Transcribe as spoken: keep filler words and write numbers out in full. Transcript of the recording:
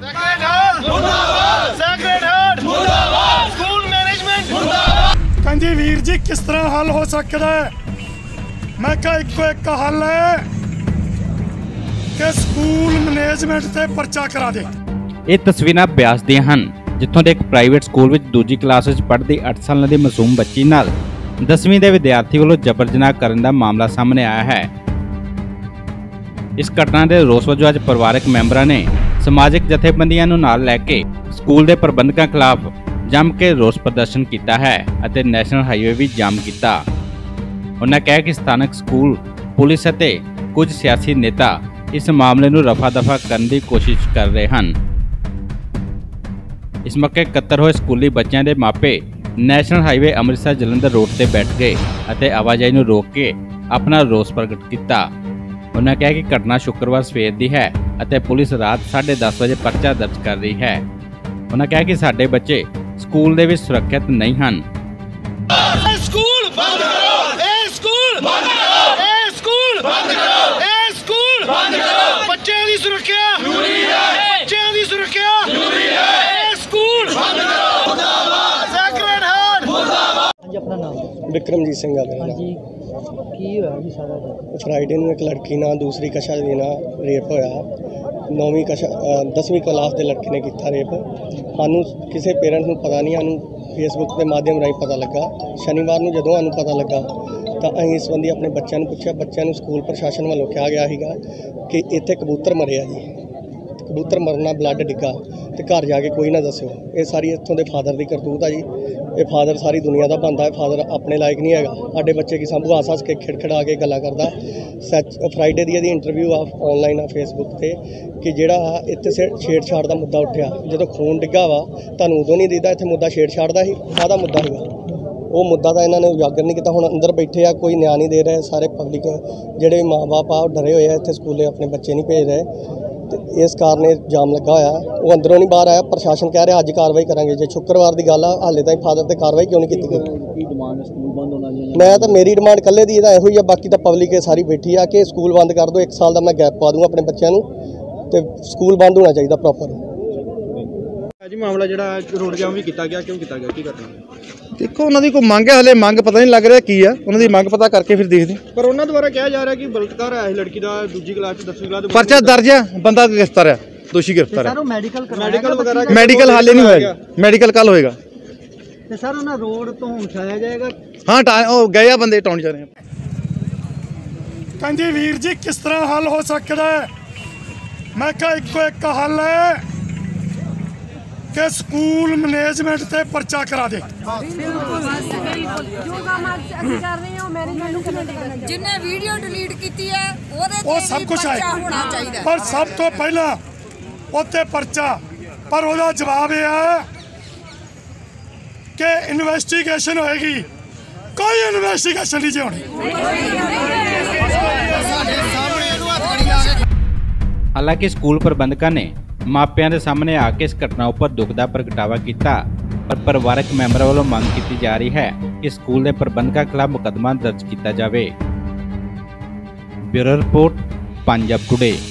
कहते वीर जी किस तरह हल हो सकता है? मैं कहा इको एक हल है कि स्कूल मैनेजमेंट ते परचा करा दे। ਇਹ ਤਸਵੀਰਾਂ ਬਿਆਸ ਦੀਆਂ ਹਨ, ਜਿੱਥੋਂ ਦੇ ਇੱਕ ਪ੍ਰਾਈਵੇਟ ਸਕੂਲ ਵਿੱਚ ਦੂਜੀ ਕਲਾਸ ਵਿੱਚ ਪੜ੍ਹਦੀ ਅੱਠ ਸਾਲਾਂ ਦੀ ਮਾਸੂਮ ਬੱਚੀ ਨਾਲ ਦਸਵੀਂ ਦੇ ਵਿਦਿਆਰਥੀ ਵੱਲੋਂ ਜਬਰ ਜਨਾਹ ਕਰਨ ਦਾ ਮਾਮਲਾ ਸਾਹਮਣੇ ਆਇਆ ਹੈ। ਇਸ ਘਟਨਾ ਦੇ ਰੋਸ ਵਜੋਂ ਅੱਜ ਪਰਿਵਾਰਕ ਮੈਂਬਰਾਂ ਨੇ ਸਮਾਜਿਕ ਜਥੇਬੰਦੀਆਂ ਨੂੰ ਨਾਲ ਲੈ ਕੇ ਸਕੂਲ ਦੇ ਪ੍ਰਬੰਧਕਾਂ ਖਿਲਾਫ ਜੰਮ ਕੇ ਰੋਸ ਪ੍ਰਦਰਸ਼ਨ ਕੀਤਾ ਹੈ ਅਤੇ ਨੈਸ਼ਨਲ ਹਾਈਵੇ ਵੀ ਜਾਮ ਕੀਤਾ। ਉਹਨਾਂ ਕਿਹਾ ਕਿ ਸਥਾਨਕ ਸਕੂਲ ਪੁਲਿਸ ਅਤੇ ਕੁਝ ਸਿਆਸੀ ਨੇਤਾ ਇਸ ਮਾਮਲੇ ਨੂੰ ਰਫਾ ਦਫਾ ਕਰਨ ਦੀ ਕੋਸ਼ਿਸ਼ ਕਰ ਰਹੇ ਹਨ। ਇਸ ਮੌਕੇ ਇਕੱਤਰ ਹੋਏ ਸਕੂਲੀ ਬੱਚਿਆਂ ਦੇ ਮਾਪੇ national highway Amritsar Jalandhar road ਤੇ ਬੈਠ ਗਏ ਅਤੇ ਆਵਾਜਾਈ ਨੂੰ ਰੋਕ ਕੇ ਆਪਣਾ ਰੋਸ ਪ੍ਰਗਟ ਕੀਤਾ। ਉਹਨਾਂ ਕਿਹਾ ਕਿ ਘਟਨਾ ਸ਼ੁੱਕਰਵਾਰ ਸਵੇਰ ਦੀ ਹੈ ਅਤੇ ਪੁਲਿਸ ਰਾਤ ਸਾਢੇ ਦਸ ਵਜੇ ਪਰਚਾ ਦਰਜ ਕਰ ਰਹੀ ਹੈ। ਉਹਨਾਂ ਕਿਹਾ ਕਿ ਸਾਡੇ ਬੱਚੇ ਸਕੂਲ ਦੇ ਵਿੱਚ ਸੁਰੱਖਿਅਤ ਨਹੀਂ ਹਨ। ਸਕੂਲ ਬੰਦ ਕਰੋ, ਇਹ ਸਕੂਲ ਬੰਦ ਕਰੋ, ਇਹ ਸਕੂਲ ਬੰਦ ਕਰੋ, ਇਹ ਸਕੂਲ ਬੰਦ ਕਰੋ। ਬੱਚਿਆਂ ਦੀ ਸੁਰੱਖਿਆ ਜ਼ਰੂਰੀ ਹੈ, ਬੱਚਿਆਂ ਦੀ ਸੁਰੱਖਿਆ ਜ਼ਰੂਰੀ ਹੈ। ਇਹ ਸਕੂਲ ਬੰਦ ਕਰੋ। ਮੁਰਦਾਬਾਦ ਸੈਕਰਡ ਹਾਰਟ ਮੁਰਦਾਬਾਦ। ਹਾਂਜੀ, ਆਪਣਾ ਨਾਮ? ਵਿਕਰਮਜੀਤ ਸਿੰਘ ਆ ਮੇਰਾ। ਹਾਂਜੀ, ਕੀ ਹੋਇਆ ਜੀ ਸਾਰਾ? ਫਰਾਈਡੇ ਨੂੰ ਇੱਕ ਲੜਕੀ ਨਾਲ ਦੂਸਰੀ ਕਸ਼ਾ ਦੇ ਨਾਲ ਰੇਪ ਹੋਇਆ। ਨੌਵੀਂ ਕਸ਼ਾ ਦਸਵੀਂ ਕਲਾਸ ਦੇ ਲੜਕੇ ਨੇ ਕੀਤਾ ਰੇਪ। ਸਾਨੂੰ ਕਿਸੇ ਪੇਰੈਂਟਸ ਨੂੰ ਪਤਾ ਨਹੀਂ, ਸਾਨੂੰ ਫੇਸਬੁੱਕ ਦੇ ਮਾਧਿਅਮ ਰਾਹੀਂ ਪਤਾ ਲੱਗਾ। ਸ਼ਨੀਵਾਰ ਨੂੰ ਜਦੋਂ ਸਾਨੂੰ ਪਤਾ ਲੱਗਾ ਤਾਂ ਅਸੀਂ ਇਸ ਸੰਬੰਧੀ ਆਪਣੇ ਬੱਚਿਆਂ ਨੂੰ ਪੁੱਛਿਆ। ਬੱਚਿਆਂ ਨੂੰ ਸਕੂਲ ਪ੍ਰਸ਼ਾਸਨ ਵੱਲੋਂ ਕਿਹਾ ਗਿਆ ਸੀਗਾ ਕਿ ਇੱਥੇ ਕਬੂਤਰ ਮਰਿਆ ਜੀ, ਕਬੂਤਰ ਮਰਨਾ, ਬਲੱਡ ਡਿੱਗਾ ਤੇ ਘਰ ਜਾ ਕੇ ਕੋਈ ਨਾ ਦੱਸਿਓ। ਇਹ ਸਾਰੀ ਇੱਥੋਂ ਦੇ ਫਾਦਰ ਦੀ ਕਰਤੂਤ ਆ ਜੀ। ਇਹ ਫਾਦਰ ਸਾਰੀ ਦੁਨੀਆ ਦਾ ਬਣਦਾ ਹੈ, ਫਾਦਰ ਆਪਣੇ ਲਾਇਕ ਨਹੀਂ ਹੈਗਾ। ਸਾਡੇ ਬੱਚੇ ਕੀ ਸੰਭੂ ਹੱਸ ਹੱਸ ਕੇ ਖਿੜਖਿੜਾ ਕੇ ਗੱਲਾਂ ਕਰਦਾ। ਸੱਚ ਫਰਾਈਡੇ ਦੀ ਇਹਦੀ ਇੰਟਰਵਿਊ ਆ ਆਨਲਾਈਨ ਆ ਫੇਸਬੁੱਕ ਤੇ ਕਿ ਜਿਹੜਾ ਇੱਥੇ ਛੇੜਛਾੜ ਦਾ ਮੁੱਦਾ ਉੱਠਿਆ, ਜਦੋਂ ਖੂਨ ਡਿੱਗਾ ਵਾ ਤੁਹਾਨੂੰ ਉਦੋਂ ਨਹੀਂ ਦਿਖਦਾ ਇੱਥੇ ਮੁੱਦਾ ਛੇੜਛਾੜ ਦਾ ਸੀ। ਕਾਹਦਾ ਮੁੱਦਾ ਸੀਗਾ ਉਹ ਮੁੱਦਾ ਤਾਂ ਇਹਨਾਂ ਨੇ ਉਜਾਗਰ ਨਹੀਂ ਕੀਤਾ। ਹੁਣ ਅੰਦਰ ਬੈਠੇ ਆ, ਕੋਈ ਨਿਆਂ ਨਹੀਂ ਦੇ ਰਹੇ। ਸਾਰੇ ਪਬਲਿਕ ਜਿਹੜੇ ਮਾਂ ਬਾਪ ਆ ਉਹ ਡਰੇ ਹੋਏ ਆ, ਇੱਥੇ ਸਕੂਲੇ ਆਪਣੇ ਬੱਚੇ ਨਹੀਂ ਭੇਜ ਰਹੇ ਤੇ ਇਸ ਕਾਰਨ ਇਹ ਜਾਮ ਲੱਗਾ ਹੋਇਆ। ਉਹ ਅੰਦਰੋਂ ਨਹੀਂ ਬਾਹਰ ਆਇਆ। ਪ੍ਰਸ਼ਾਸਨ ਕਹਿ ਰਿਹਾ ਅੱਜ ਕਾਰਵਾਈ ਕਰਾਂਗੇ। ਜੇ ਸ਼ੁੱਕਰਵਾਰ ਦੀ ਗੱਲ ਆ, ਹਾਲੇ ਤਾਈਂ ਫਾਦਰ ਤੇ ਕਾਰਵਾਈ ਕਿਉਂ ਨਹੀਂ ਕੀਤੀ ਗਈ? ਕੀ ਡਿਮਾਂਡ? ਸਕੂਲ ਬੰਦ ਹੋਣਾ ਜੀ? ਮੈਂ ਤਾਂ ਮੇਰੀ ਡਿਮਾਂਡ ਇਕੱਲੇ ਦੀ ਇਹਦਾ ਇਹੋ ਹੀ ਆ। ਬਾਕੀ ਤਾਂ ਪਬਲਿਕ ਇਹ ਸਾਰੀ ਬੈਠੀ ਆ ਕਿ ਸਕੂਲ ਬੰਦ ਕਰ ਦਿਓ। ਇੱਕ ਸਾਲ ਦਾ ਮੈਂ ਗੈਪ ਪਾ ਦੂੰਗਾ ਆਪਣੇ ਬੱਚਿਆਂ ਨੂੰ ਤੇ ਸਕੂਲ ਬੰਦ ਹੋਣਾ ਚਾਹੀਦਾ ਪ੍ਰੋਪਰ। ਜੀ ਮਾਮਲਾ ਜਿਹੜਾ ਰੋਡ ਜਾਮ ਵੀ ਕੀਤਾ ਗਿਆ, ਕਿਉਂ ਕੀਤਾ ਗਿਆ, ਕੀ ਘਟਨਾ? ਦੇਖੋ ਉਹਨਾਂ ਦੀ ਕੋਈ ਮੰਗ ਹੈ, ਹਲੇ ਮੰਗ ਪਤਾ ਨਹੀਂ ਲੱਗ ਰਿਹਾ ਕੀ ਆ। ਉਹਨਾਂ ਦੀ ਮੰਗ ਪਤਾ ਕਰਕੇ ਫਿਰ ਦੇਖਦੇ। ਪਰ ਉਹਨਾਂ ਦੁਆਰਾ ਕਿਹਾ ਜਾ ਰਿਹਾ ਕਿ ਬਲਤਕਾਰ ਹੈ ਇਸ ਲੜਕੀ ਦਾ, ਦੂਜੀ ਕਲਾਸ ਚ ਦਸਵੀਂ ਕਲਾਸ। ਪਰਚਾ ਦਰਜ ਆ, ਬੰਦਾ ਗ੍ਰਿਫਤਾਰ ਆ, ਦੋਸ਼ੀ ਗ੍ਰਿਫਤਾਰ ਹੈ। ਸਰ ਉਹ ਮੈਡੀਕਲ ਮੈਡੀਕਲ ਵਗੈਰਾ ਮੈਡੀਕਲ ਹਾਲੇ ਨਹੀਂ ਹੋਇਆ, ਮੈਡੀਕਲ ਕੱਲ ਹੋਏਗਾ। ਤੇ ਸਰ ਉਹਨਾਂ ਰੋਡ ਤੋਂ ਉਠਾਇਆ ਜਾਏਗਾ? ਹਾਂ, ਉਹ ਗਏ ਆ ਬੰਦੇ, ਟਾਉਣ ਜਾ ਰਹੇ ਆ। कहते वीर जी किस तरह हल हो सकता है? मैं कहा इको एक हल है कि स्कूल मैनेजमेंट ते परचा करा दे। जिन्हें वीडियो डिलीट की है वो सब कुछ है, पर सब तो पहला उत्ते परचा। पर उसका जवाब यह है कि इन्वेस्टिगेशन होएगी। कोई इन्वेस्टिगेशन नहीं जी होनी। ਹਾਲਾਂਕਿ ਸਕੂਲ ਪ੍ਰਬੰਧਕਾਂ ਨੇ ਮਾਪਿਆਂ ਦੇ ਸਾਹਮਣੇ ਆ ਕੇ ਇਸ ਘਟਨਾ ਉੱਪਰ ਦੁੱਖ ਦਾ ਪ੍ਰਗਟਾਵਾ ਕੀਤਾ, ਪਰ ਪਰਿਵਾਰਕ ਮੈਂਬਰਾਂ ਵੱਲੋਂ ਮੰਗ ਕੀਤੀ ਜਾ ਰਹੀ ਹੈ ਕਿ ਸਕੂਲ ਦੇ ਪ੍ਰਬੰਧਕਾਂ ਖਿਲਾਫ ਮੁਕੱਦਮਾ ਦਰਜ ਕੀਤਾ ਜਾਵੇ। Bureau report, Punjab today.